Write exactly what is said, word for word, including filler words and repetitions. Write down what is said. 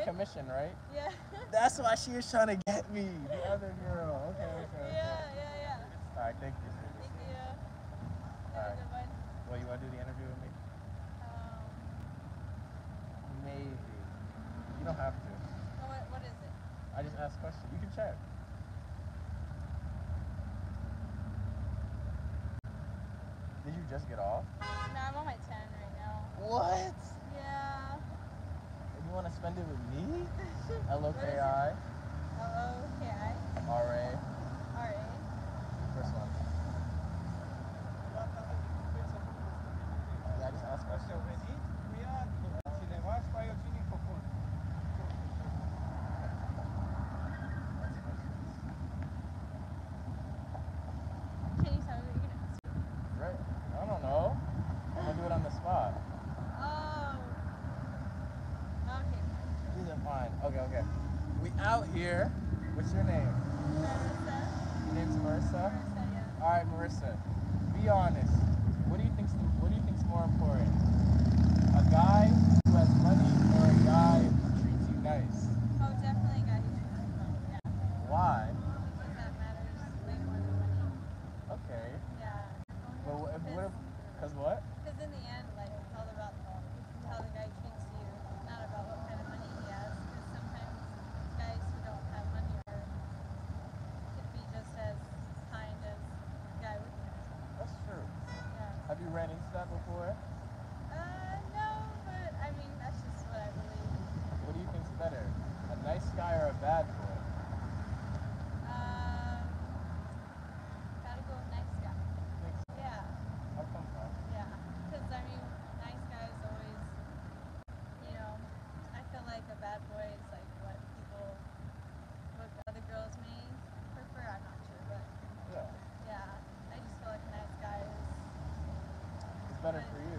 a commission, right? Yeah. That's why she was trying to get me. The other girl. Okay, okay, okay. Yeah, yeah, yeah. All right, thank you. Thank you. All Have right. a good one. Well, you want to do the interview with me? Um, Maybe. You don't have to. oh, what, what is it? I just asked questions. You can check. Did you just get off? No, I'm on my ten right now. What? Yeah. And you want to spend it with me? L O What K is it? I L O K I R A. R A. First one. Yeah, I just asked questions. Can you tell me what you're gonna ask? Right? I don't know. I'm gonna do it on the spot. Oh. Okay. These are fine. Okay, okay. We out here. What's your name? Marissa. Your name's Marissa? Marissa, yeah. Alright, Marissa. Be honest. What do you think's what do you think's more important? A guy who has money or a guy who treats you nice? Oh, definitely a guy who treats you well. Yeah. Why? Because that matters way more than money. Okay. Yeah. But what if, what if, cause what? Because in the end, like, it's all about how the guy treats you, not about what kind of money he has. Because sometimes guys who don't have money are could be just as kind as a guy with money. That's true. Yeah. Have you ran into that before? Uh, no, but I mean that's just what I believe. What do you think's better? A nice guy or a bad boy? Um, gotta go with nice guy. Think so? Yeah. How come that? Yeah. Because I mean, nice guys always, you know, I feel like a bad boy is like what people, what other girls may prefer. I'm not sure, but Yeah. yeah, I just feel like a nice guy is It's better what- for you.